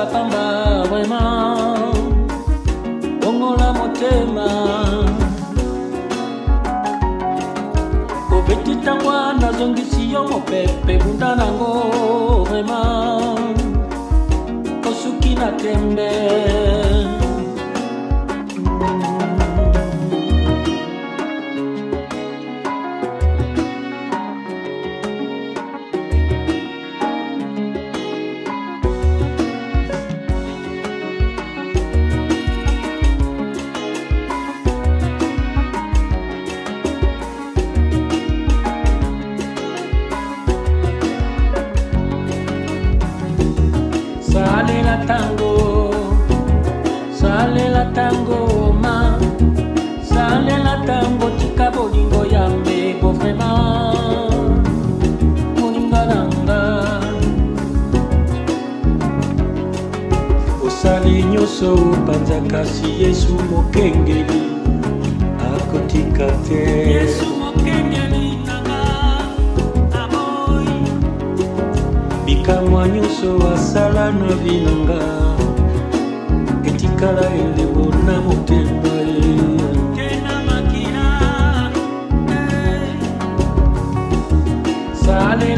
pamba vraiment ongola motema obetita mwana zongisi yo mopepe bunda nango vraiment kosuki na tembe Sale la tango ma sale la tango tika bolingo yambe bo vraiment moninga nanga osali nyoso panza kasi Yesu mokengeli akotika te Yesu mokengeli nanga aboy bikamwa nyoso asala na vinanga etikala elebo na motema kena makina sale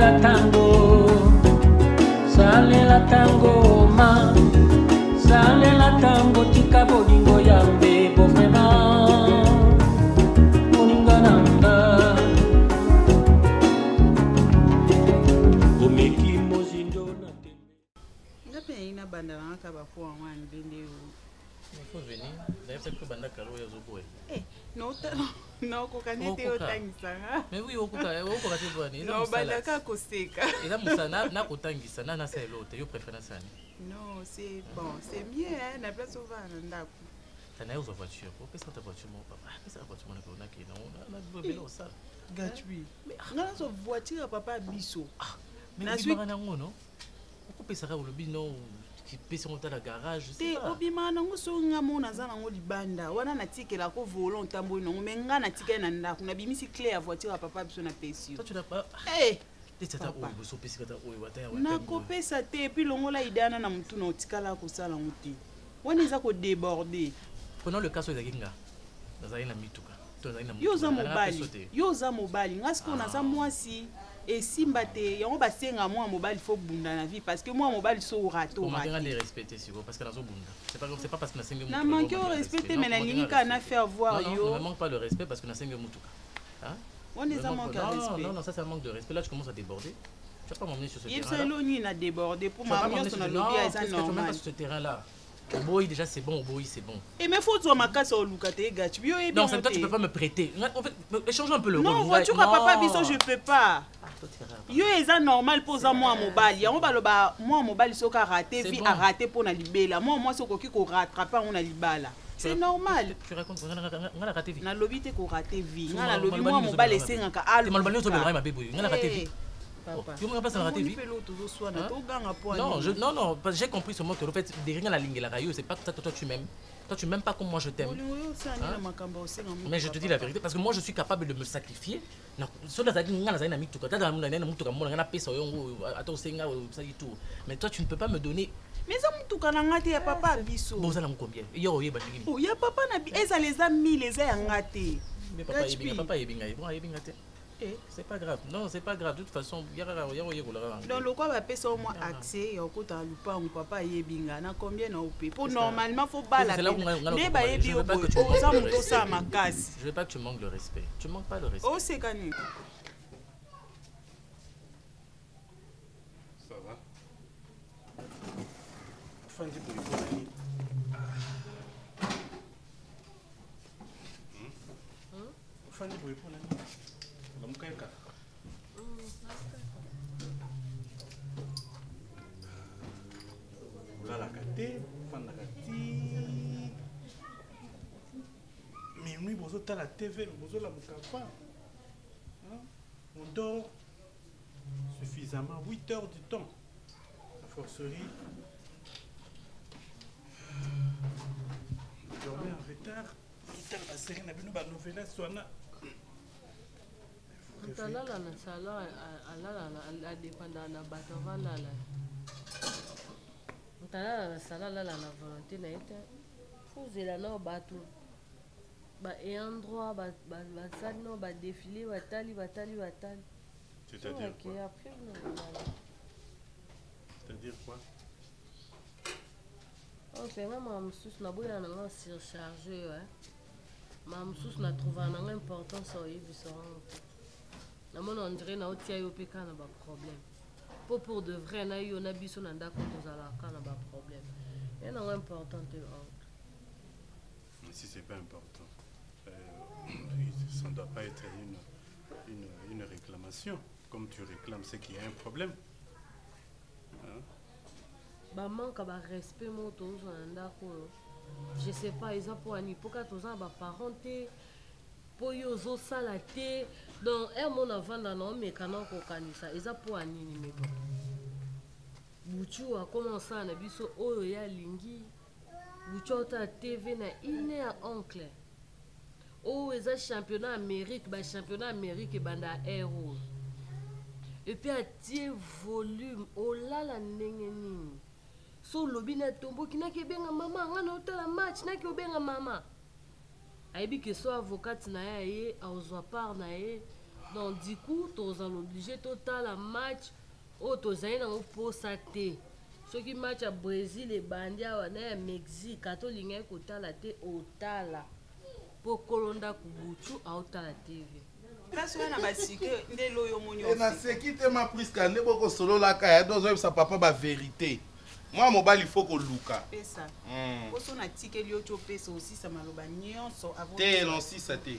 la tango ma sale la tango tika bolingo yambe bo vraiment moninga nanga omeki mozindo na ina banda na ka ba ko wa ndende yo il faut venir d'ailleurs c'est que banda kalo ya zoboe no ko kanete yo tangisa mais oui oko ka tebwani no banda ka koseka ila musana na kotangisa na sa elote yo préfère ça non c'est bon c'est mieux hein na place où va ndako tana yo voiture pour que ça ta voiture mon papa ça la voiture mon ko na ki na bobelo ça gratuit ngala so voiture papa biso mais tu vas na ngono okopesa ka lobi non qui pesa monter la garage c'est pas obima nango so ngamona za nango libanda wana na tikela ko volant ntambo nango mais nga na tikela na ndako na bimisi clé ya voiture ya papa biso na pesi toi tu n'as pas tata o so pesi kata o wata ya na ko pesa te puis longola idana na mutu na otikala ko sala nguti wana za ko déborder pendant le cas so zakinga na mituka to na yo za mobali ngasko na za mwasi et si mbate yango basenga moi mobile faut bunda na vie parce que moi mobile so rato on m'a les respecter si parce que nazo bunda c'est pas parce que na senga mutuka na manque de respecter mais na linika na faire voir yo ne manque pas le respect parce que na senga mutuka hein on est à manque de respect non ça c'est un manque de respect là tu commences à déborder tu vas pas m'emmener sur ce terrain là il s'est n'a débordé pour m'amener sur le lobby à ça normal sur ce terrain là Boy déjà c'est bon, boy c'est bon. Et mais faut toi ma casse au Lucate gâte. Non, toi tu peux pas me prêter. En fait, échange un peu le rôle. Non, voiture à papa biso je peux pas. Yo est normal pour ça moi mobile. Ya on va le ba moi mobile so ka raté vie a raté pour na libela. Moi so ko ki ko rattraper on a libala. C'est normal. Tu racontes on a raté vie. Na lobby te ko raté vie. Na lobby moi mobile esenga ka al. Mal balé to be ma bébé. On a raté vie. Tu m'as pas ça raté vie. Non, j'ai compris ce mot que en fait derrière la ligne la rayo, c'est pas que toi tu m'aimes. Toi tu m'aimes pas comme moi je t'aime. Mais je te dis la vérité parce que moi je suis capable de me sacrifier. Non, cela ça dit ngana za na mituka. Tata na mutuka mona na pesa yongo ato senga ça y tout. Mais toi tu ne peux pas me donner. Mais ça mutuka na ngate ya papa biso. Bon ça la combien? Yo yeba ndimi. Oh ya papa na bi eza les amis les ya ngate. Mais papa yebinga bon yebinga te. C'est pas grave. Non, c'est pas grave. De toute façon, il y a donc le quoi va payer au moins accès et au côté à lupa mon papa yebinga na combien na opé pour normalement faut pas la mais ba yebi au ça monto ça ma casse. Je veux pas que tu manques le respect. Tu manques pas le respect. Oh c'est gagné. Ça va? Fandi pour Fandi pour la kate, fanda kati. Mais nous, vous êtes à la TV, vous êtes à la on dort suffisamment 8 heures du temps. La forcerie. Dormir en retard. Quitter la série, on a vu nos nouvelles soana. Atalala na salon alala la dépendant na bato valala. Tala sala la volonté na été. Faut zela na bato. Ba et endroit ba sali no ba défilé batali. C'est-à-dire quoi? C'est-à-dire quoi? Oh, c'est maman sous na boya na surchargé ouais. Maman sous na trouvé un importance au yebisson. Na mon on dirait na otia yo peka na ba problème. Pour de vrai na yo na biso na ndako tozala kana ba problème. Et non important te Mais si c'est pas important, ça ne doit pas être une réclamation. Comme tu réclames, c'est qu'il y a un problème. Hein? Bah manque ba respect mo tozo na ndako. Je sais pas ils ont pour ani pour ka tozo ba parenté. Po yo zo sala te donc un mon avant na no me kana ko kanisa eza po anini me bon buchu a commencé na biso oyo ya lingi buchu ta TV na ine ya oncle o eza championnat Amérique ba championnat Amérique banda héros et puis a tie volume o la la ndenge nini so lobi na tombo kina ke benga mama ngana otala match na ke obenga mama aibi que soit avocate na ye aozwa part na ye donc du coup tozan obligé total la match o tozai na oposa te soki match à Brésil et bandia wana ya Mexique atolinga kotala te otala po kolonda kubuchu aotala TV place wana basike ndelo yo monyo na sekite ma priska ne boko solo la kaya dozo sa papa ba vérité. Moi mobile il faut que luka. Pesa. Oso na tikeli yo cho pesa aussi ça maloba nyonso avant. Te non si ça te.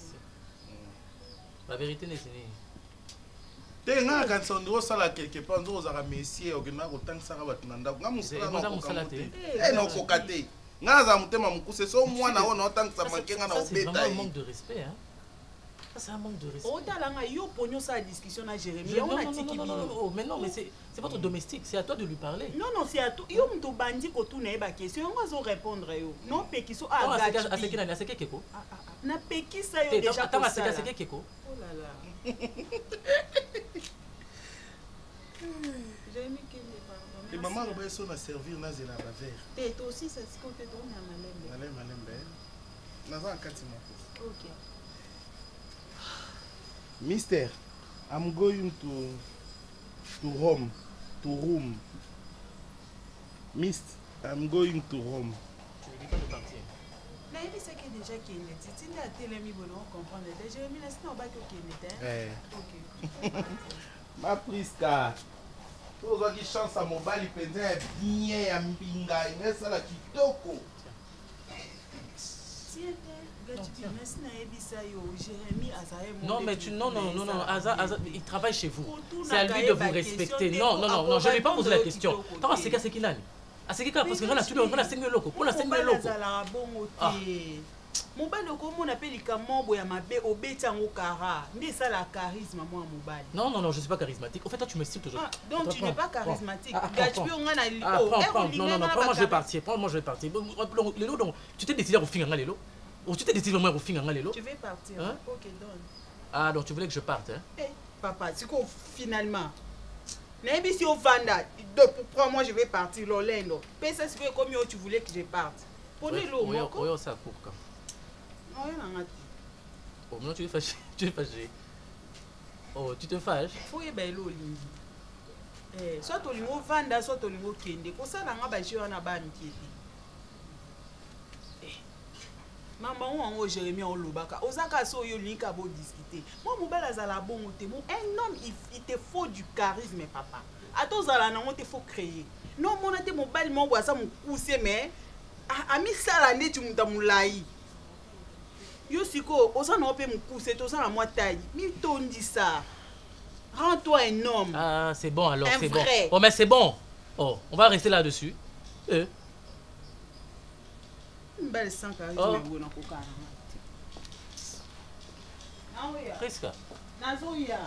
La vérité n'est pas. Te nga quand on doit sala quelque part on za messier okina ko tang saka batunanda nga musala na ko te. Non ko kate. Nga za mutema mukuse so mwana ona otang sa mankenga na obeta. C'est un manque de respect hein. C'est un manque de respect. Ça discussion à Jérémy. Non, mais non, mais c'est votre domestique, c'est à toi de lui parler. Non, c'est à toi. Yo mto bandi ko tu na ba question, on va répondre yo. Non, pekiso a gachi. À ce qui n'a keko. Na pekisa yo déjà. Attends, c'est ce keko. Oh là là. Jérémy qui ne pardon. Et maman va essayer de servir na zela ba verre. Et toi aussi c'est ce qu'on te donne à malembe. Malembe. Naza katima. OK. Mister, I'm going to Rome. Mister, I'm going to Rome. Tu ne dis pas de partir. Là, il sait que déjà qu'il est dit. Tu n'as télé mis bon, on comprend. Déjà, il a dit non, pas qu'il est. OK. Ma priska. Toi qui chance à mobile pendant bien ya mbinga, inesa la kitoko. Non, mais tu non, Aza, il travaille chez vous. C'est à lui de vous respecter. Non, je ne vais pas poser la question. Comment c'est qu'il a? À ce qui parce que on a tout on a 5 locaux. On a 5 locaux. Mobile comme on appelle comment boya mabe obeta ngokara. Ndi ça la charisme moi mobile. Non, je suis pas charismatique. En fait, toi tu me cites toujours. Donc tu n'es pas charismatique. Non, prends-moi je vais partir. Les lots donc tu t'es décidé à refinir les lots. Ou tu t'es décidé vraiment à refinir les lots. Tu veux partir. OK, donne. Ah, donc tu voulais que je parte hein? Eh, papa, c'est quoi finalement? N'aimez si au Vanda, moi je vais partir l'Orlando. Pense ce que comme tu voulais que je parte. Prenez l'eau. Oui, ça coupe quand. Oh, non, tu es fâché. Oh, tu te fâches? Faut y aller l'eau. Soit au niveau Vanda, soit au niveau Kende. Pour ça, on a besoin de maman ou en Jérémy en Lobaka. Osaka so yo linka bo discuter. Moi mon bel azala bon te mon un homme il te faut du charisme papa. Ato zala na te faut créer. Non mon ate mon bal mon boisa mon pousser mais ami sala ne tu muta mulai. Yo siko osa na pe mon pousser to ça na moi taille. Mi tondi ça. Rends-toi un homme. Ah, c'est bon alors, c'est bon. Vrai. Oh mais c'est bon. Oh, on va rester là-dessus. Une belle sans charisme bon na kokana. Ah oui. Presque. Nazoya.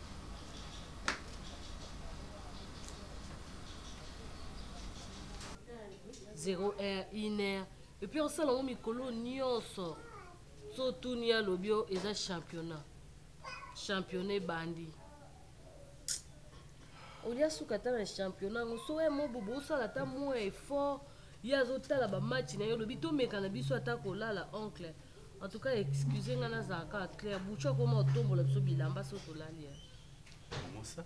Zéro heure, une heure. Et puis on sait là mikolo nyonso. Surtout nia lobio et championnat. Championnat bandi. olia suka ta na championnat so e mo bobo sala ta mo effort ya zotala ba match na yo lobi to meka na biso ata kolala oncle en tout cas excusez nga na zaka clair bucho comment tombola biso bilamba so tolali. Comment ça?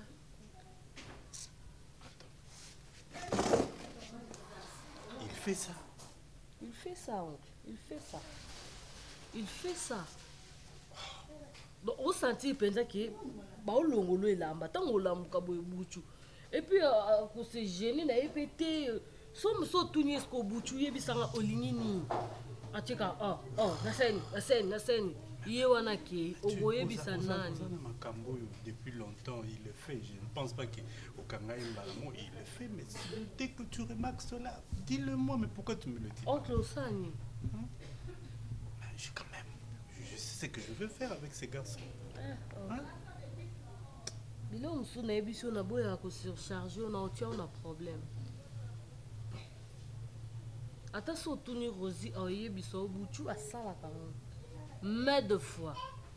Il fait ça. Il fait ça, oncle. Il fait ça. Il fait ça. Donc, on sentit que bah on longolo elamba tant on l'a mukaboye buchu. Et puis pour se gêner na épété somme so tourner ce ko buchu yebi sanga olingini. Atika na scène. Yé wana ke oboye bisa nani. Depuis longtemps il le fait. Je ne pense pas que au Kanga Mbalamo il le fait, mais dès que tu remarques cela, dis-le-moi. Mais pourquoi tu me le dis? Oncle Osani. Quand même, je sais ce que je veux faire avec ces garçons. Bilo musu na ebiso na boya ko surcharger on a problème. Ata so tuni Rosie oye biso buchu asala kango. Mais de fois.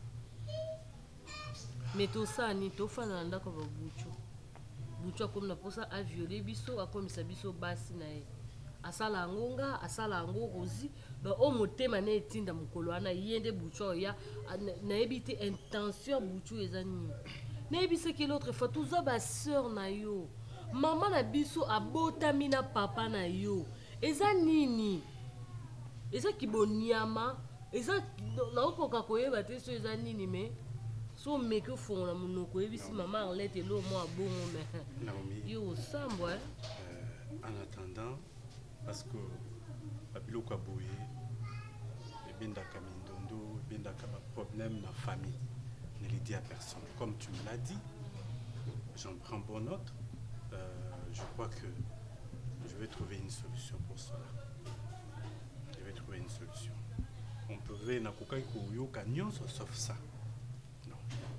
Mais tout ça ni to fana ndako ba buchu. Buchu comme na posa a violer biso a comme ça biso basi na e. Asala ngonga, asala ngo Rosie, ba o motema na etinda mukolo ana yende buchu ya na ebité intention buchu ezani. Na ebise que l'autre fois tout ça ba sœur na yo. Maman na biso abotami na papa na yo. Eza nini? Eza kiboniama. Eza na okoka koyeba te so eza nini me so meke fond na monoko ebisi maman Arlette lo mo abongo me Naomi yo sambo en attendant parce que babilo kwa boye ebendaka mindondo ebendaka ba problème na famille ne le dis à personne comme tu me l'as dit. J'en prends bonne note. Je crois que je vais trouver une solution pour cela. Je vais trouver une solution. On peut voir na kokai ko canyon sauf ça. Non.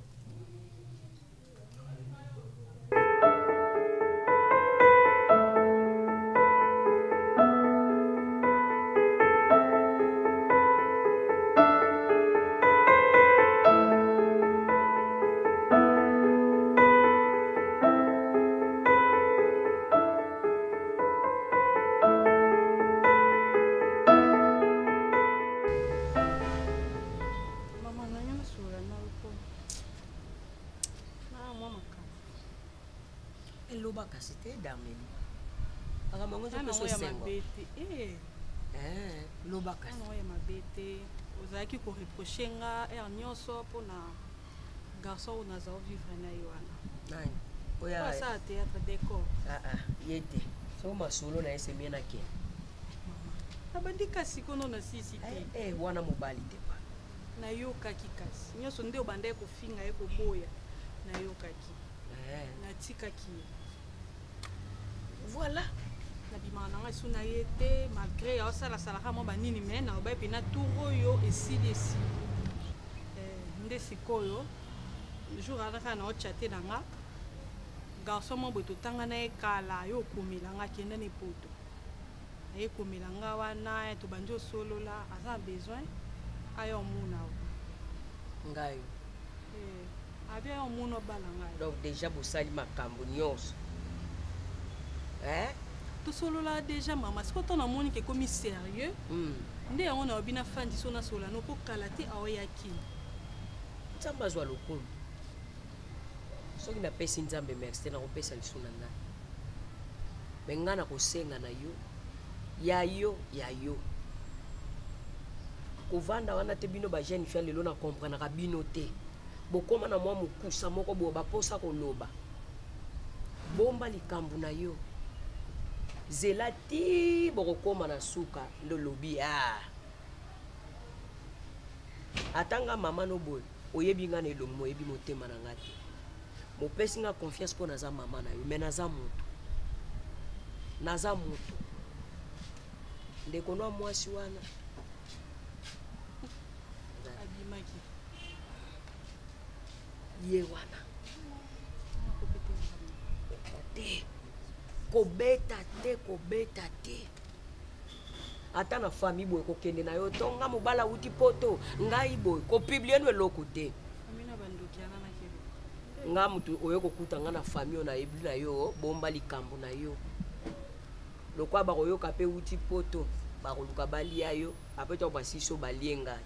Ozaki ko reprocher nga nyonso pona garçon on a vivre na yoana. Nani? Oya. Ça théâtre décor. Yete. So masolo na ese miena ke. Abandi kasi kono na sisi te. Wana mobali te pa. Na yo kaki kasi. Nyonso nde obanda ko finga e ko boya. Na yo kaki. Na tika ki. Voilà. Bimana nga suna yete malgré ya sala sala kama banini mena oba pina turo yo esili nde sikoyo jour ala kana o chatter nanga garçon mo boto tanga na ekala yo komila nga kenda ne poto e komila nga wana to banjo solo la asa besoin ayo muna ngayo abia yo muno balanga donc déjà bosali makambo nyonso tout solo là déjà maman c'est quand on a moni qui est comme sérieux ndé on a bina fandi sona sola no ko kalate aoyaki nzamba zwa lokolo soki na pesi nzambe merci na kopesa lisuna nga menga na kosenga na yo yayo kovanda wana te bino ba jeune fille lelo na comprendre ka bino te bokoma na mwa mokusa moko bo ba posa koloba bomba likambu na yo zelati bokoma na suka ndo lobi atanga mama no boy oyebi nga na elongo moyebi motema na ngati mopesi nga confiance po naza mama na yo me naza moto ndeko no mwasi wana abimaki ye wana kobeta te ata na famille boy kokende na yo tonga mobala uti poto ngai boy ko publier no eloko te amina bandoki ana na kebe nga mutu oyo kokuta nga na famille na yebi na yo bomba likambo na yo lokwa bakoyoka pe uti poto bakoluka balia yo ape to basiso balienga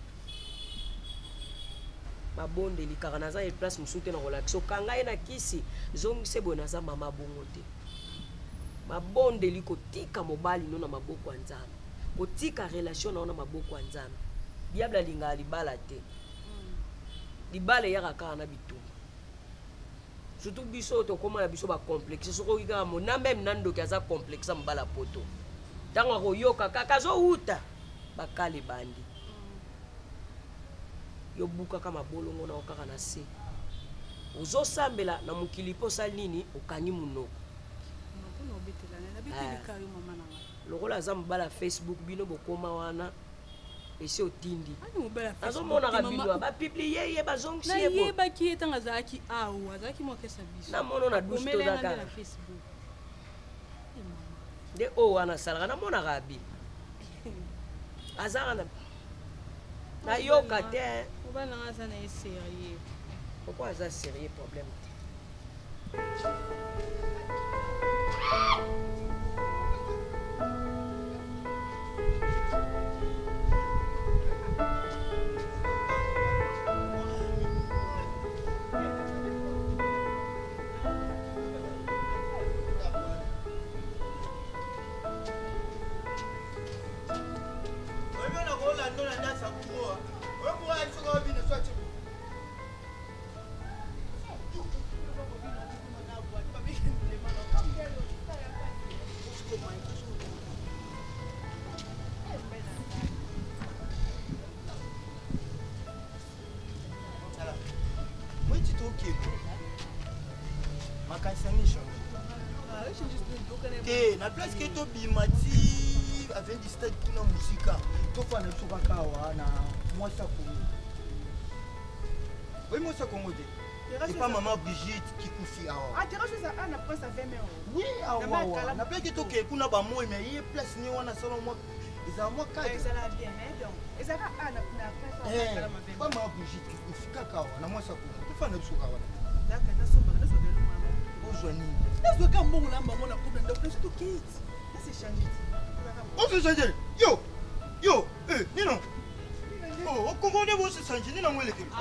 babondeli kaka naza e place mosusu te na kolakisa okanga ye na kisi zongise boye naza mama bongo te babondeli kotika mobali no na maboko ya nzambe kotika relation na yo na maboko ya nzambe diable alingaka libala te libala eyaka kaka na bitumba surtout biso tokóma na biso bacomplexe soko oki kaka mona meme na ndoki aza complexe mobala poto ntango akoyoka kaka azowuta bakale bandi yobukaka mabolongo na yo kaka na se ozosambela na mokili mpo osali nini okangi monoko lokola aza mobala Facebook bino bokóma wana esi otindi azomonaka bino bapiblie ye bazongisi ye nayebaki ye ntango azalaki awa azalaki mokesa biso namono na douche tozaka nde oyo wana asalaka namonaka abi azaka na nayoka te mobali nanga aza na ye sérieux pourquoi aza sérieux problème te na place que to bimati avec du stade kuna musika to fa na soka kawa na mwasa Congo. Oui mwasa Congo de. C'est pas maman Brigitte qui kufi awa. Ah tu rajoutes ça na place à 20 000 €. Oui awa. Na place que to ke kuna ba moi mais y place ni wana solo moi. Ils ont moi quatre. Ça la bien hein donc. Et ça va na place à pas maman Brigitte qui kufi kakawa na mwasa Congo. To fa na soka wana. D'accord, na somba na soka le mama. Ozwani. Est-ce que mbongo na maman na problème de place to kids. Là c'est changé. On se change. Yo, Nino. Oh, on comprend vous se changer ni na mwele ke.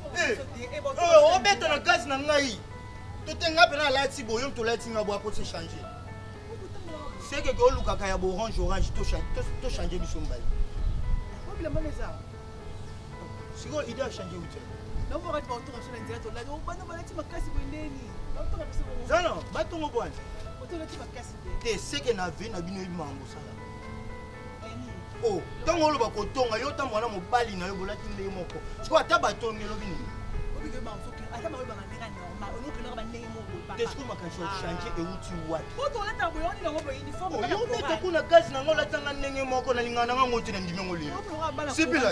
On bête na gaz na ngai. To tenga pena la ti boyo to la ti ngabo ko se changer. C'est que go luka kaya bo orange to changer biso mbali. Problème ba ça. Siko idée a changer outil. Non pour être autour sur l'internet on l'a on bana bana ti makasi bondeni. Zana, batongo bwana. Autour ti makasi te c'est que na vie na bino imango sala. Oh, tango lo bakotonga yo ta mwana mobali na yo bolati ndenge moko. Siko ata batongi lo bino. Obike ba mfuki ata mawe ba nganga normal. Ono kena ba ndenge moko ba. Qu'est-ce que ma kancho changer et outil what? Poto la ta boyoni na ngobo uniforme ka. Yo meta kuna gaz na ngola tanga ndenge moko na lingana nga ngoti na ndime ngoli. C'est pila.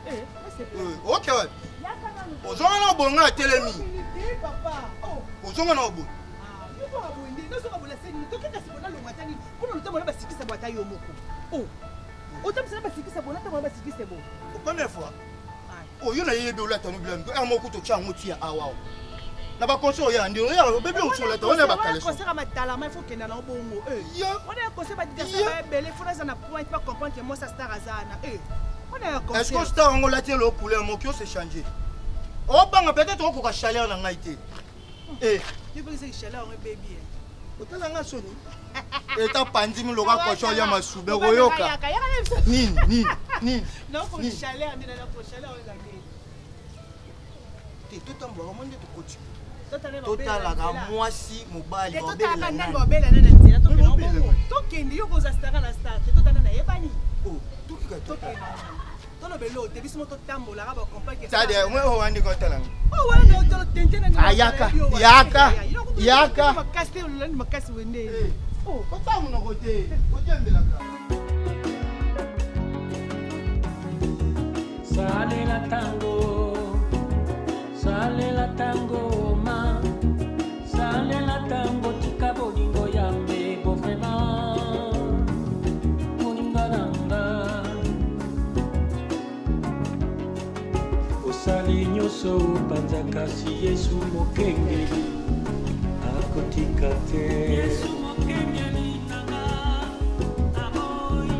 OK ouais. Ozonga na bonga telemi. Papa. Oh. Ozonga na obo. Ah, yo ba bondi. Nozo ka bola seni. To keka sibona lo matani. Kuna lutambo na basikisa bwata yo moko. Oh. Autant ça va sikisa bona ta ba sikisa bon. Première fois. Oh yo na yebe ola tanu bilan. Er moko to tcha ngoti ya awa. Na ba conseil ya ndi ya bébé o sola ta ona ba kale. Conseil ma tala ma faut que na bongo. On a conseil ba dire ça ba belé faut na point pas comprendre que moi ça star azana. On a conseil. Est-ce que star ngola tie lo poulet moko se changer? Oh banga peut-être on ko chaleur na ngai te. Tu veux que chaleur un bébé. Otala nga soni. Eta pandimi loka kocho ya masube koyoka. Nini. Non pour chaleur ni na pour chaleur la gueule. Te tota mbo monde to koti. Totala ga mwasi mobali obela. Totala na obela na nzela to kena. To kendi yo ko za star na star. Totala na yebani. Oh, to kika to. Tolo belo te biso moto tambola ga ba compagnie. Tade mwe ho wandi ko tala. Oh wala no tolo tentena ni. Yaka. Makasi ulani makasi wende. Oh, papa mo no kote. Ojembela ka. Sale la tango ma. Sale la tango tika bolingo yambe bo vraiment. Moninga nanga. Osali nyonso panza kasi Yesu mokengeli akotika te Yesu mokengeli nanga aboyi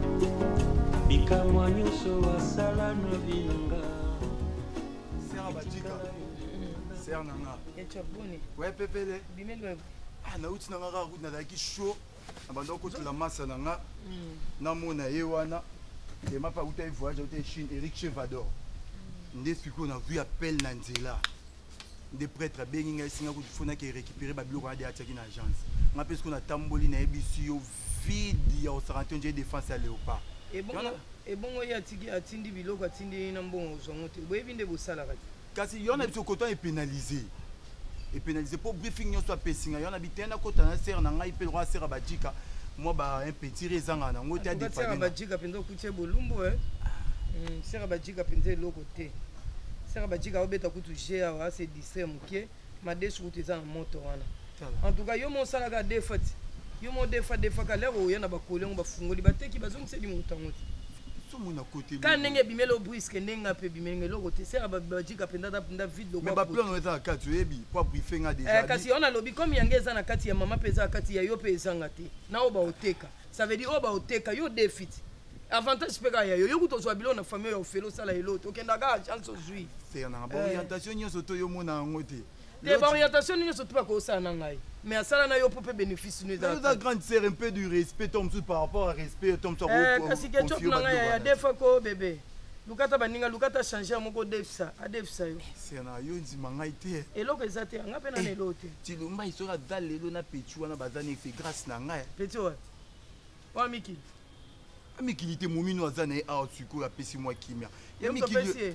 bikamwa nyonso asala na binanga Serre Badjika Serre nanga Echaboni Ouais pepele bimelo ah na uti nanga route na daki chaud abandon ko la massa nanga na mona ye wana et ma pas où tu voyage au Chine Eric Chevador ndesi ko na vu appel na nzela des prêtres benginga singa ko fona ke récupérer ba biloko na ataki na agence nga pesi ko na tamboli na ebisi yo vide ya osarantion de défense à léopard et bon ya tiki atindi biloko atindi na mbongo zongote boyebi nde bosala kati kasi yo na biso koto est pénalisé pour briefing yo soit pesinga yo na bitenda kota na serre na ngai pe roi serre Badjika moi ba un petit rezanga na ngote a dépanner serre Badjika pendo kuche bolumbo serre Badjika pende loko te serre Badjika obeta kutu gea wa se distrait mukie ma desu kuteza na moto wana en tout cas yo mo sala ka defat yo mo defa ka lero yo na ba kolengo ba fungoli bateki bazongise di mutangote mona côté quand nenge bimelo brisque nenga pe bimenge loko te serre Badjika penda penda vide loko mais ba plan on est à kati yebi pour briefer nga déjà kasi on a lobby comme yangeza na kati ya mama peza kati ya yo peza ngate na oba oteka ça veut dire oba oteka yo déficit avantage peka ya yo kuto so bilo na famille ya ofelo sala eloto okenda ka chance ozui c'est na orientation nyonso to yo mona ngote te orientation nyonso to ko sa na ngai mais asala na yo pour bénéfice nous ça grande sœur un peu du respect tom tout par rapport à respect tom ça kasi ke chop na ngai ya defa ko bébé lukata baninga lukata changer moko defsa adefsa yo c'est na yo nzima ngai te eloko ezate nga pe na elote ti lumba isora dalelo na petu wana bazani fait grâce na ngai petu wa miki amikilité momino azana a suko ya pesi moi kimia ya mikili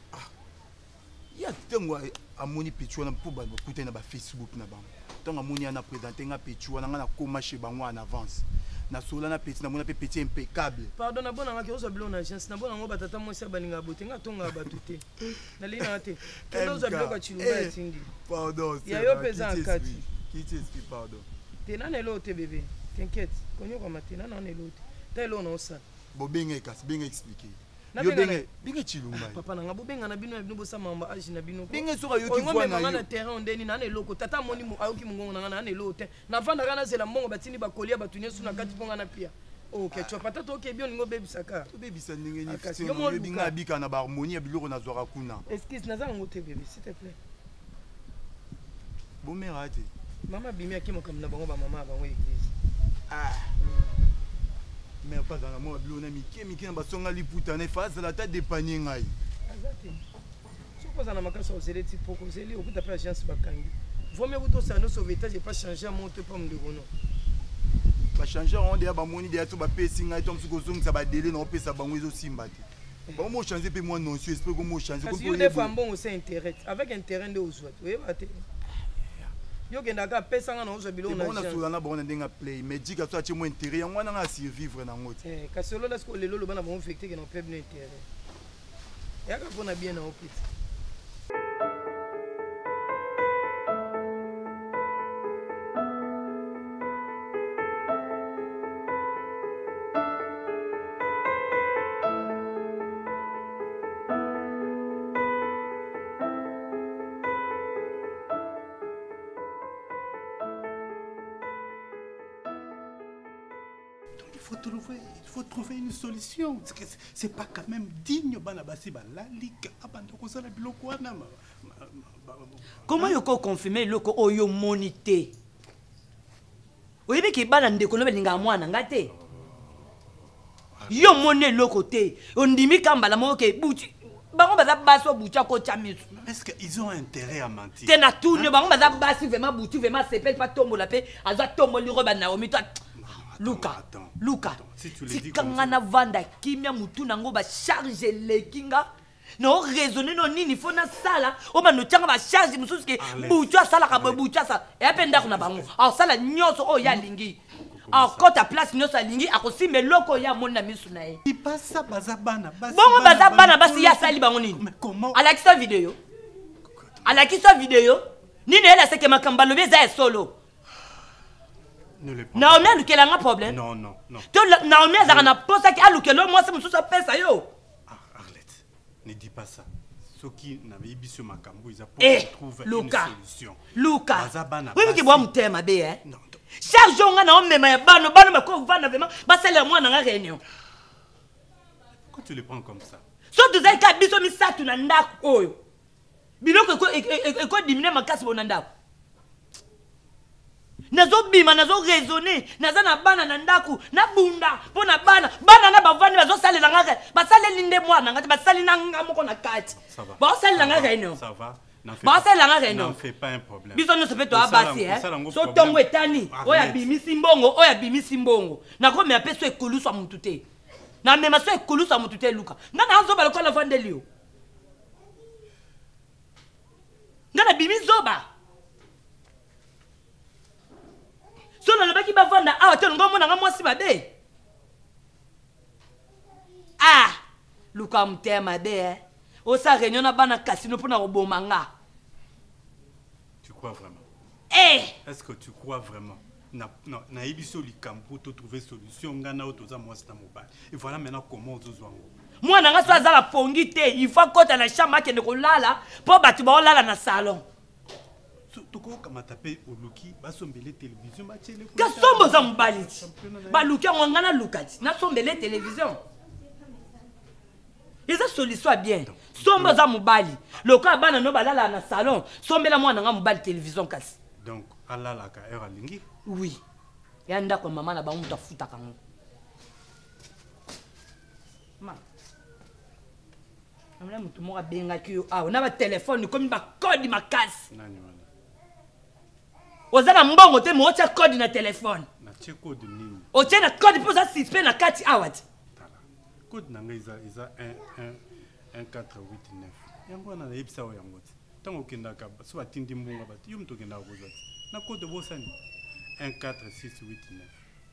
ya tengo amoni petu wana pour ba kuta na ba Facebook na bango tant amoni ana présenter nga petu wana na koma chez bango en avance na sola na petit na mona pe petit impeccable pardon na bona ngaki ozo bilo na agence na bona ngo batata mo sia baninga bote nga tonga batute na lina te kendo ozo bilo ka chilumba tindi pardon ya yo pesa akati qui t'explique pardon tena na elote bébé t'inquiète konyo kwa matena na elote ta elo na osa bo benga kasi benga expliquer yo benga chilumba papa na ngabo benga na bino ya bino bosa mamba age na bino benga soka yo ki voix na na terrain ondeni na eloko tata moni mo ayoki mungongo na na elote na vanda kana zela mbongo batini bakolia batunie suna kati ponga na pia OK tu pata to ke bien ngo bebisaka to bebisa ndenge ni fisi yo binga bika na ba harmonie ya biloko na zwara kuna excuse na zango te bébé s'il te plaît bon merate mama bimi akimo comme na bango ba mama bango église mais pas dans la moi blona miki na basonga liputa na phase la tête dépanner ngai azati supposa na makasa osele ti poko osele okuta pa agence bakangi vaut mieux que ça nous sauvetage pas changer mon te pomme de gono ba changer on dia ba moni dia to ba pesi ngai to msuko zongisa ba délai na pesa bango ezo simba te ba mo changer pe moi non sûr esprit ko mo changer ko pour des femmes bon c'est intérêt avec intérêt de ozwa oui bate yo kenda ka pesa nga na ozo bilo na on a sola na bona ndenga play mais dika to ache mo intérêt yango wana nga survivre na ngoti kasi lo lasko lelo lo bana bon infecté que non peut bien intérêt ya ka pona bien na opiti Il faut trouver une solution. C'est pas quand même digne. Comment vous confirmer le ko oyo monité? Oyebi ki bana ndeko lobe ninga mwana ngate. Yo moné le côté. On dimi kambala mo ke buti. Bango baza baso bucha ko chamisu. Est-ce qu'ils ont intérêt à mentir? Tena tout ne bango baza basi vraiment buti vraiment sepel pas tombo la paix. Aza tombo li roba Naomi toi. Luka, si tu le dis comme ça, vanda kimia mutu nango ba charger les kinga. Non raisonner non nini faut na sala. O ba no tanga ba charger mususu ke bucha sala ka bucha sa. E apenda kuna bango. Alors sala nyoso o ya lingi. Alors quand ta place nyoso lingi akosi meloko ya mona misu na ye. Il passe ça bazabana basi. Bongo bazabana basi ya sali bango nini? Mais comment? À la vidéo. À la vidéo. Nini elle a que makamba lobe za solo. Naomi a luké un problème. Non. Naomi a un poste qui a luké moi c'est mon sous pesa yo. Arlette, ne dis pas ça. ce qui n'avait pas sur ma cambo, ils trouvé une solution. Luca, oui, mais qui boit mon thème, hein? Non. Chaque jour, on a un même ban, mais quand va vraiment, bah c'est le mois dans la réunion. Quand tu le prends comme ça. So tu sais que biso mi sa tu nanda oyo. Biloko ko diminuer ma casse bonanda. Nazo bima nazo raisonner, naza na bana na ndaku, na bunda, pona bana na bavandi bazo salela ngaka, ba saleli nde mwana ngati ba salina ngamoko na kati. Ba salela ngaka réunion. Ça va. N'en fais pas un problème. Biso no sepeto abasi hein. So tongo etani, oya bimisi mbongo, oya bimisi mbongo. Na ko me apeso ekoluso mutute. Na mema so ekoluso mutute Luka. Ngana anzo ba lokola vandelio. Ngana bimi zoba. So na lobaki ba vanda awa te ngo mona nga mwasi babe. Ah, Luka mtema be. Osa réunion na bana casino pour na robomanga. Tu crois vraiment? Eh! Est-ce que tu crois vraiment? Na ibiso likampo to trouver solution ngana otoza mwasi na mobile. Et voilà maintenant comment ozozwango. Moi na nga so azala pongi te, il faut kota na chambre ke ne kolala, po batu ba olala na salon. Toko kama tape oluki basombele télévision ba tele ko. Kasombo za mbali. Ba luki ngana lukati, na sombele télévision. Eza solution bien. Sombo za mobali. Loka bana no balala na salon, sombela mwana nga mobali télévision kasi. Donc alala ka era lingi? Oui. Ya ndako mama na ba muta futa kango. Ma. Amna mutu mo abenga ki yo. Ah, on a ba téléphone comme ba code makasi. Nani wana? Ozana mbongo te mo tia code na téléphone. Na tia code nini? O tia na code pour ça suspend na kati awati. Code nanga isa 1489. Yango na yebisa o yango ti. Tango kendaka so batindi mbongo bati yo mto kendaka kozwa ti. Na code bosani 14689.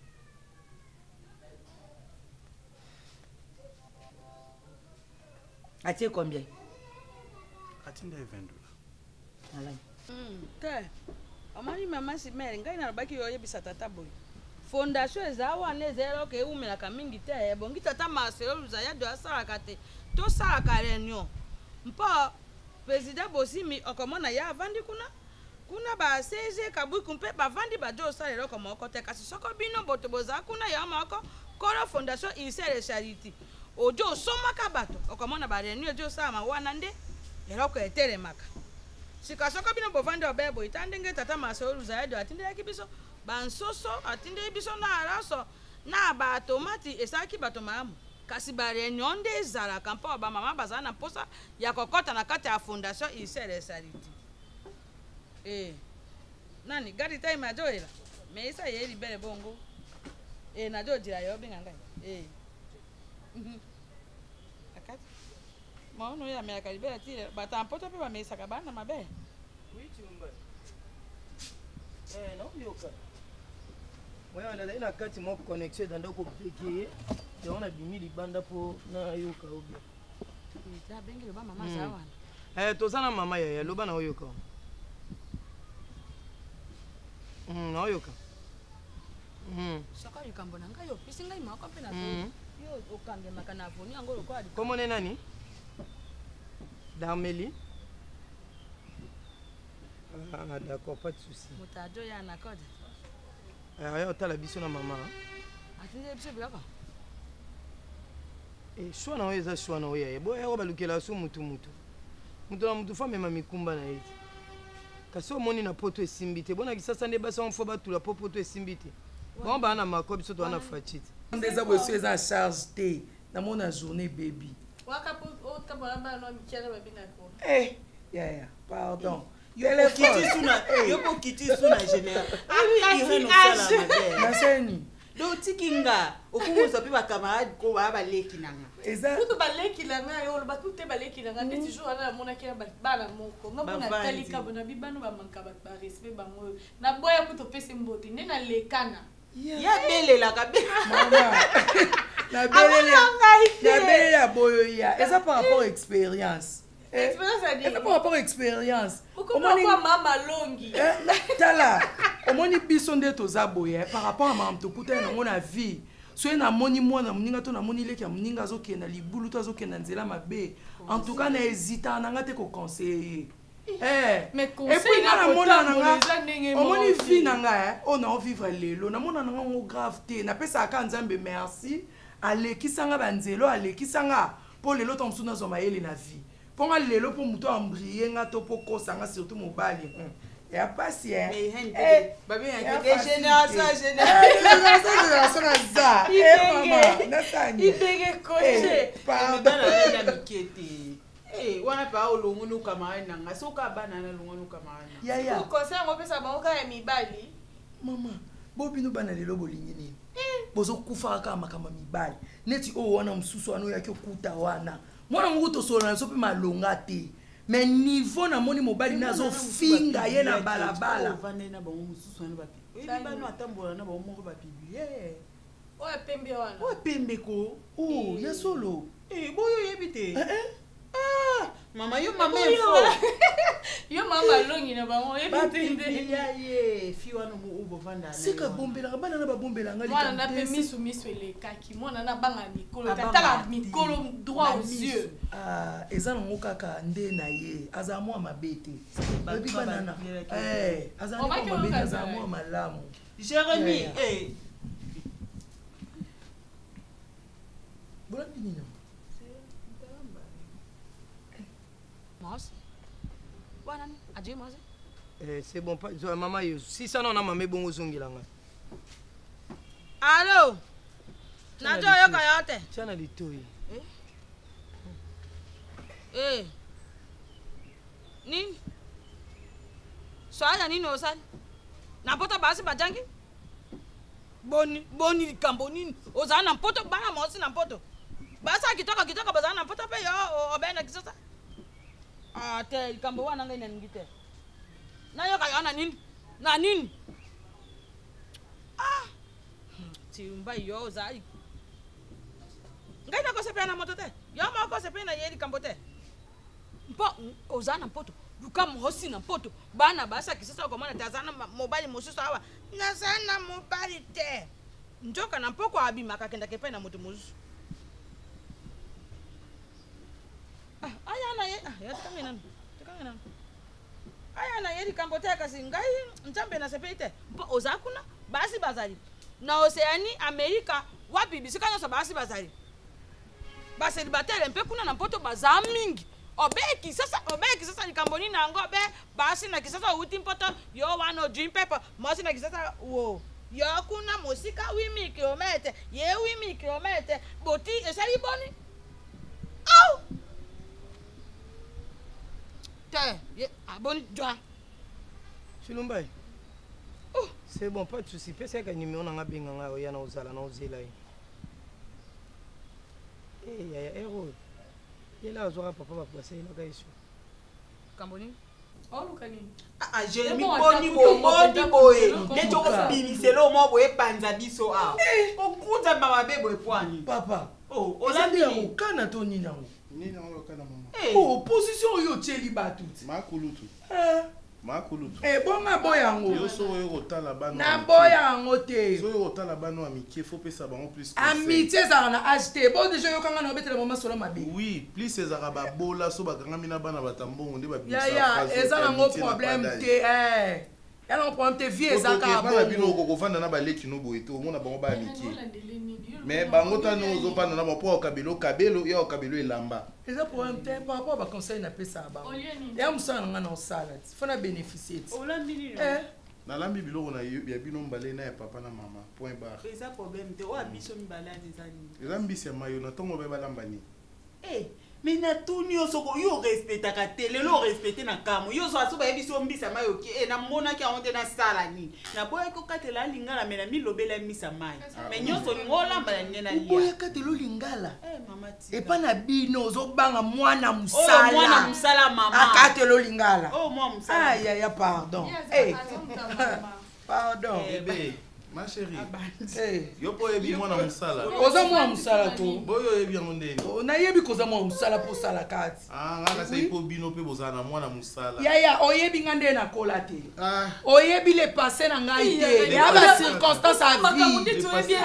Atie combien? Atinda $20. Ala. Te. Amani mama si mere ngai na baki yo yebisa tata boy. Fondation eza wana zero ke umelaka mingi te bongi tata maselo luzaya do asala kate. To sala ka réunion. Mpa président Bosimi okomona ya vandi kuna ba CG kabu kumpe ba vandi ba jo sala lelo komo kote kasi soko bino boto boza kuna ya mako koro fondation isere charity. Ojo soma ka bato okomona ba réunion jo sala ma wana nde lelo ko etere maka. Sika soko bino bo vandi obebo itandenge tata maselo luzaya do atinde yakibiso bansoso atinde biso na araso na ba tomati esaki bato mamu kasi ba réunion de zala kampa ba mama bazana na posa ya kokota na kati ya fondation isere saliti nani gari time ajoela me isa ye libere bongo na jojira yo binga ngai akati maono ya me akalibera tire batampoto pe ba me isaka bana mabe wichi mbali non yoka. Moi on a une carte mo connexion dans ndako peke. Et on a bimi libanda po na yoka obi. Ta bengi lo ba mama sawa. Tozana mama ya loba na yoka. Na yoka. Saka yukambo na ngayo pisinga imako pe na yo okange makana foni angolo kwa di. Comment nani? Darmeli. Ah d'accord, pas de souci. Mutajo ya na code. Aya otala biso na mama. Atinde biso bilaka. Shwa na weza shwa na oya. Boya balukela so mutu. Mutu na mutu fa mema mikumba na yeti. Kasi omoni na poto esimbite. Bona kisasa nde basa on fo batula poto esimbite. Bon ba na makobi so to na fachiti. Ndeza boso eza charge te. Na mona journée baby. Waka po o tabala ba no michele ba binga ko. Ya, pardon. Yo kiti suna général. Naseni. Do tikinga okubuza pe ba camarade ko ba baleki nanga. Kutu baleki nanga yo ba kutu baleki nanga te toujours ana mona ki bana moko. Ngabona talika bona bibano ba manka ba respect bango. Na boya kutu pese mboti nde na lekana. Ya belela ka be. Mama. Na belela boyo ya. Eza par rapport à expérience. Par rapport à expérience. Omoni mama longi. Tala. Omoni biso nde toza boye par rapport à mama tokuta na ngona vie. soki namoni mwana moninga to namoni leki ya moninga azokenda libulu to azokenda nzela mabe en tout cas na hésita nanga te koconseille epuis nga namona nanga omoni vi na nga oyo naovivre lelo namona nanga ngo grave te napesaka nzambe merci alekisanga banzelo alekisanga mpo lelo to mosusu nazwa mayele na vie mpo nga lelo mpo moto ambrie nga to mpo kosanga surtout mobali ya pasi wana pa olongoni ukamara nanga soka bana na longoni ukamara yaya ukosea ngopesa bangoka ya mibali mama bobino bana lelo bolingi nini bozokufa kaka makambo mibali neti oyo wana mosusu wana oyaki okuta wana mwana moko tosolola so mpe malonga te mais niveau namoni mobali na azofinga ye na balabala ovande na bango mosusu wana bapibi bano atambola na bango moko bapibi oyo pembe wana oyo pembe ko ya solo boyo oyebi te mama yo mama yo mama longi na bango ye fi wana mo obovanda sika bombelaka bana na babombelanga mwana na pe misu elekaki mwana na banga mikolo tatala mikolo droit aux yeux eza nango kaka nde na ye azala mwa mabe te oyebi banana azala mwa mabe te azala mwa malamu Jérémy bolambi nini c'est bon, maman, si ça non, maman, bon, zongilanga. Allô? Najo yo kayote. Chana litoi. Nini? Swala nini osali? Napota basi bajangi? Boni likambo nini? Ozana na mpoto bana mosi na mpoto. Basa kitoka bazana na mpoto pe yo obenda kisasa. Te likambo wana ngai naningite. Na yo kayona nini? Na nini? Timba yo ozali. Ngai na kosepe na moto te. Yo ma kosepe na yeli likambo te. Mpo ozana mpoto. Luka mosi na mpoto. Bana basa kisasa kwa mwana tazana mobile mosusu awa. Nazana mobile te. Njoka na mpoko abima kakenda kepe na moto mosusu. Ayana ye tukangena ayana ye likambo te kasi ngai nzambe na sepete mpo ozakuna basi bazali na Oceanie Amerika wapi bisika nyonso basi bazali baselibatele mpe kuna na mpoto baza mingi obeki sasa likambo nini nango be basi na kisasa uti mpoto yo wana dream paper mosi na kisasa wo yo kuna mosika 8000 km ye 8000 km boti esali boni au Abonne toi. Chilumbai. C'est bon, pas de souci. Pese ka numéro na ngabinga nga ya na uzala na uzela yi. Ya ero. Yela azora papa ba pase na kaiso. Kamboni? Olukani. Jérémy boni boye. Neto ko bimiselo mo boye panza biso a. Okuza mama bebo epwani. Papa. Olandi ya ukana to nina ngo. Nina ngo kana mama. Position yo tsheli batuti. Makulutu. Makulutu. Bonga boyango. Yo so yo kotala bano. Na boyango te. So yo kotala bano amitié faut pesa bango plus. Amitié ça na acheter. Bon déjà yo kanga na betela mama solo mabe. Oui, plus ces araba bola so bakanga mina bana batambongo nde ba bisa. Ya eza na ngo problème te Elle en prend tes vieux ezaka ba bino ko vanda na baleki no boyeto omona bango ba amitié. Mais bango tano zo panda na po kabelo ya kabelo elamba. Eza problème te par rapport ba conseil na pesa ba. Ya musana nga na osala. Fona bénéficier. Olambili. Na lambi biloko na ya bino mbale na ya papa na mama. Point barre. Eza problème te o abiso mbala ezali. Eza mbisi ya mayo na tongo be balamba ni. Mais na tuni osoko yo respecta ka tele lo respecter na kamo yo so asoba ebiso mbisa mayo ki na mona ki aonte na sala ni na boya ko katela lingala mena mi lobela mbisa mayo mais nyoso ngola mbala ngena lia boya katelo lingala mama ti e pa na bino zo banga mwana musala mama akatelo lingala mwana musala ya pardon pardon bébé Ma chérie. Yo po yebi mwana musala. Oza mwana musala to. Boyo yebi yango ndeni. Na yebi koza mwana musala po sala kati. Ngaka sai po bino pe bozana mwana musala. Ya oyebi ngande na kola te. Oyebi le passé na ngai te. Ya ba circonstance à vie.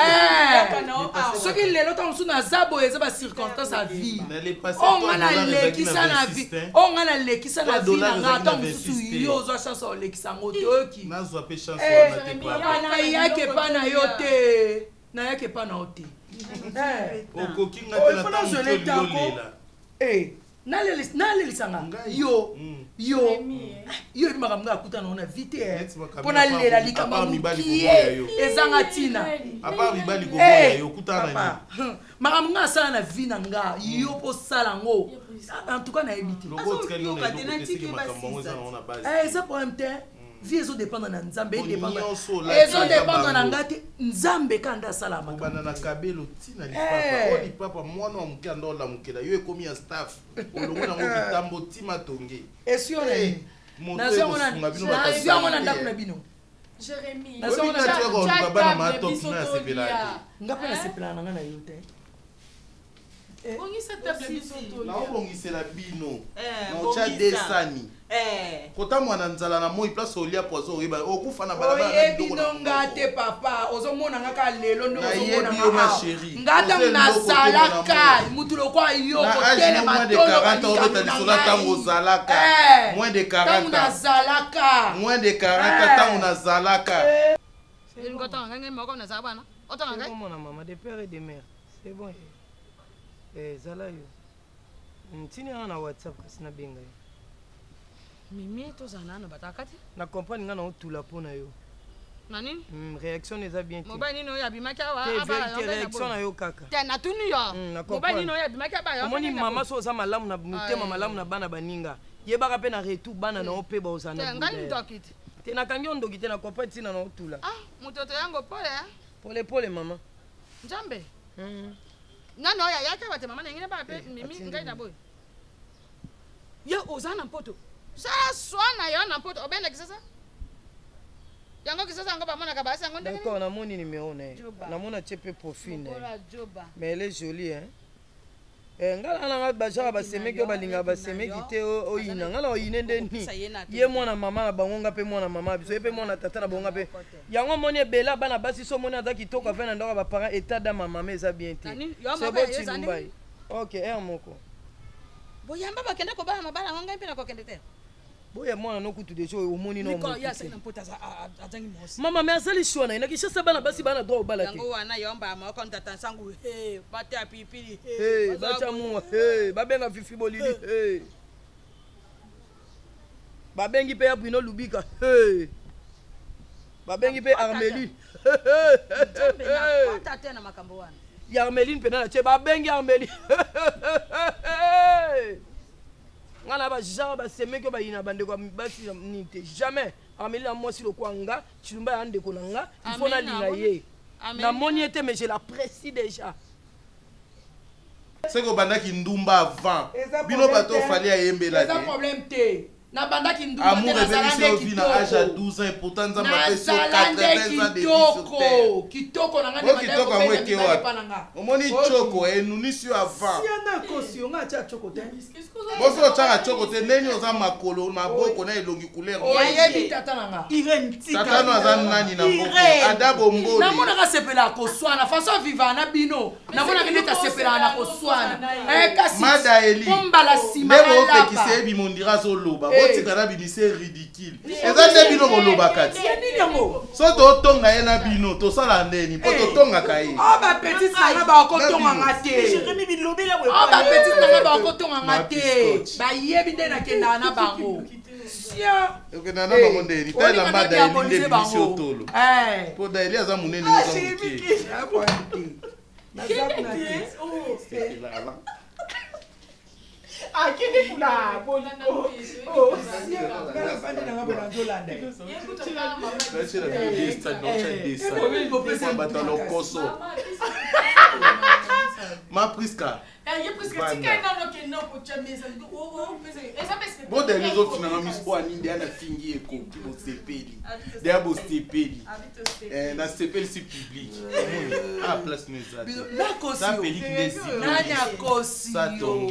Soki lelo ta musu na zabo eza ba circonstance à vie. Ngana lekisa na vie. Ngana lekisa na vie na ngata musu yo zo chance o lekisa ngotoki. Nazwa pe chance na te pa. Na yake pa na yo te. Na yake pa na yo te. Okokinga te na tango yolela. nalelisanga yo makambo akuta na vite mpona lela likambo mokie ezanga ntina makambo nga asala na vi na nga yo mpo osala yango antuka nayebi te eza problème te vie ezodépendre na nzambe ezodépendre na nga te nzambe kanda asala makambo na kabelo tina lipapa lipapa mwana wa moke andola mokela yo ekomi ya staff olongo nango bitambo tima tonge esio na ye nazongo na ndako na bino Jérémie nga mpe nasepelana na nga na yo te naobongisela bino naotya desani kota mwana nzala na moi place olia poison oyeba okufa na balabala te papa ozomona nga ka lelo ndo ozomona ngata nazalaka mutu lokwa yo kotelema tango ozalaka moins de 40 nazalaka moins de 40 tango nazalaka omona mama de père et de mère c'est bon zala yo ntini nga na whatsapp kasi nabenga yo mimi tozala nano batakati na comprendre nga na otula mpo na yo na nini réaction eza bien te mobali nini oyo abimaki awa réaction na yo kaka te natuni yo mobali nini oyo abimaki aba omoni mama so oza malamu na motema malamu na bana baninga yebaka mpe na retour bana na yo mpe baozala na ngai ndoki te te nakangi yo ndoki te na comprendre ntina na otula mototo yango pole pole mama nzambe nani oyo ayaki bate mama nengine baka mpe mimi ngai na boye yo oza na mpoto sala swana yo na mpoto obenda kisasa yango kisasa yango bamonaka basi yango ndenge d'accord namoni numéro na ye namona tie mpe profil na ye mais elle est jolie hein ngala nanga bajaka basemeki oyo balingaka basemeki te oyina ngala oyine ndeni ye mwana mama na bango nga mpe mwana mama biso ye mpe mwana tata na bango nga mpe yango moni ebela bana basi so moni aza kitoko afe na ndako ya baparent état dama mama eza bien te sebotilumbai ok r moko boyamba bakende kobala mabala yango ngai mpe nakokende te boya mwana nokutu deja omoni no mama me azali shwa na inaki shasa bana basi bana droit obala te yango wana yomba moko ntata sangu bate ya pipili bacha muwa babenga fifi bolili babengi pe ya Bruno Lubika babengi pe Armeline tate na makambo wana ya Armeline pe na che babengi Armeline ngana ba genre ba semeke ba ina bande kwa basi nite jamais Amélie na mwasi lokwanga chilumba ya ndeko nanga il faut na linga ye na moniete mais je l'apprécie déjà c'est que bandaki ndumba avant bino bato fali ayembela te c'est un problème te na bandaki ndumba te na zalande kitoko à âge à 12 ans et pourtant nzamba pe sur 80 ans de vie sur terre kitoko na ngane kitoko amweke wa omoni choko enunisi avant si ana kosi nga cha choko te boso chaka choko te neni oza makolo na boko na elongi couleur oyebi tata nanga tata no aza nani na boko adabo mboli na mona ka sepela ko swana façon vivant na bino na mona ke ta sepela na ko swana kasi mada eli kombala sima ndebo pekise ebi mondira zo loba botikana bimise ridicule eza nde bino koloba kati so totonga ye na bino tosala ndeni mpo totongaka ye bapetite nanga bakotonganga te bapetite nanga bakotonganga te bayebi nde nakendaka na bango okendaka na bango ndeni talamba daeli nde bimisi otolo mpo daeli aza monene oza moke akende kula boliko ngafande nanga bona ndolanda ma priska ye priska tika nano ke Bon, des les autres, finalement, mis pour Annie, derrière la fingi et coupe, au CPL. Derrière au CPL. Dans le CPL, c'est public. Ah, place nous ça. Ça, pellique des cités. Ça, tombe.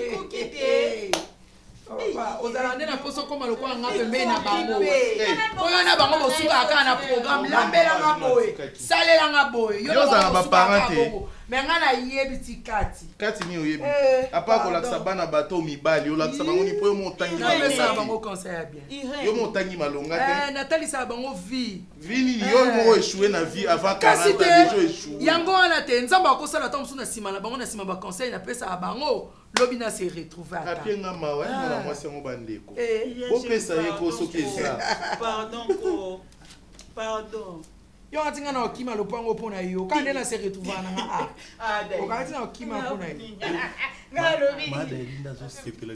ozala nde na poso koma lokola nga pembeni na bango oyo na bango bosuka kaka na programme lambelanga boye salelanga boye yo ozala baparent te me nga nayebi ti kati ni oyebi apa kolakisa bana bato mibali olakisa bango ni po yo motangi bango conseil ya bien yo motangi malonga te natalisaka bango vie nini yo moko échoué na vie avant 40 ans déjà échoué yango wana te nzambe akosala ta mosusu na nsima na bango na nsima baconseil napesaka bango lobi na se retrouver ata apienga mawa na mwasi yango bandeko bopesa ye ko soki eza pardon yo atinga na okima lopango mpona yo kande na se retrouver nanga okati na okima mpona yo mada elinda azosepela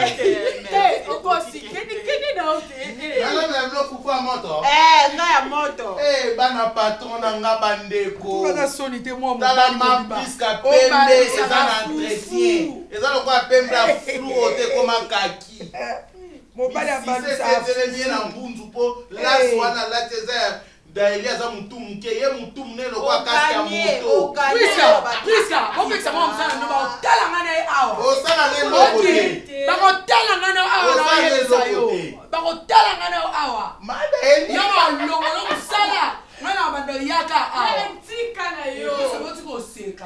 moto bana patron na nga bandeko kana soni te mwa tala mapiska pembe eza na entretien eza lokola pembe ya flou ote koma kaki mobali abalusaetelemi ye na mbunzu mpo lasi wana lati eza daeli aza mutu muke ye mutu munene lokola kasi ya moto priska opekisa mwa mosala no bakotalanga na ye awa osala nge loko te bakotalanga na awa naoyebisa yo bakotalanga na yo awa yo balongolo mosala nga na bando yaka awa botiki oseka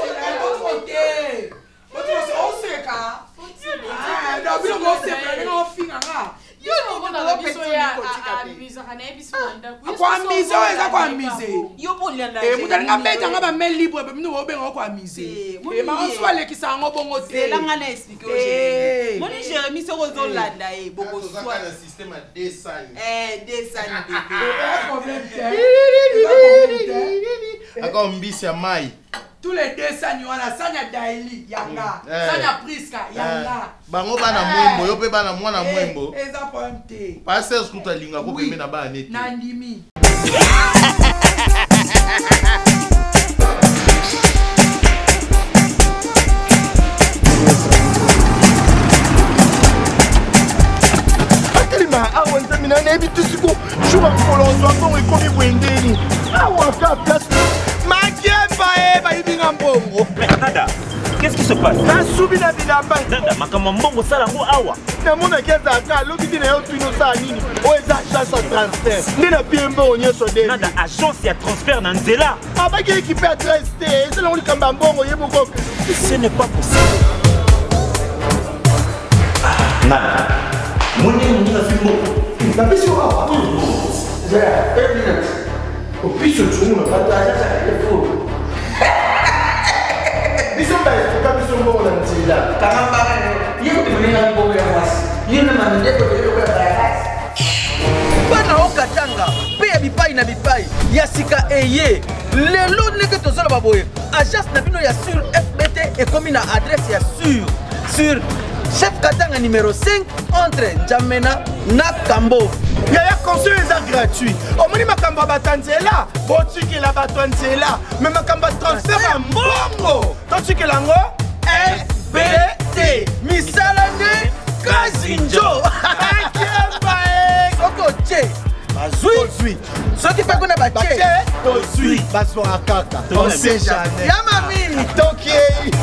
oseka bilongo osepela ndenge ofinga nga kwamize oyo eza kwamize mutalinga mbetanga bame libre pe mino obenga okwamize maoso alekisa yango bongo te moni jérémi soko ozolanda ye aka mbisi ya mai tous les deux sani wana sanya daili yanga sanya priska yanga bango bana mwembo yo pe bana mwana mwembo eza problème te passer skuta linga ko pembe na bana neti nandimi awa nzamina nayebi tisiko shuka kolonzwa mbongo ekomi bwendeni awa ka place makemba e bayibinga mbongo nada qu'est-ce qui se passe nasubi na bilamba nada makambo mbongo sala ngo awa namonaki ezalaka alobi ntina yo tuni osala nini oyo eza agence ya transfert nde na pie mbongo nyonso de nada agence ya transfert na nzela abaki ekipe adresse te ezalango likambo ya mbongo ye moko ce n'est pas possible nada moni moninga fimbo napesi yo awa opiso tunu na bataza telefone biso baesuka biso mbongo na nzela kangambaka ye kutemelenga mbongo ya mwasi ye na mamindeko eloko ya bayakasi bana okatanga mpe ya bipai na bipai ya sika eye lelo ndenge tozoloba boye agence na bino ya sur fbt ekomi na adresse ya sur chef katanga numéro 5 entre Njamena na Kambo. Yaya conseil eza gratuit. Omoni makambo ya bato nzela, botikela bato nzela. Me makambo ya transfert ya mbongo, totikela ngo FBT. Misala nde Kazinjo. Akemba Soko che. Bazui. Soki pe kuna bache. Tozui. Basora kaka. On sait jamais. Yama mini. Tokei.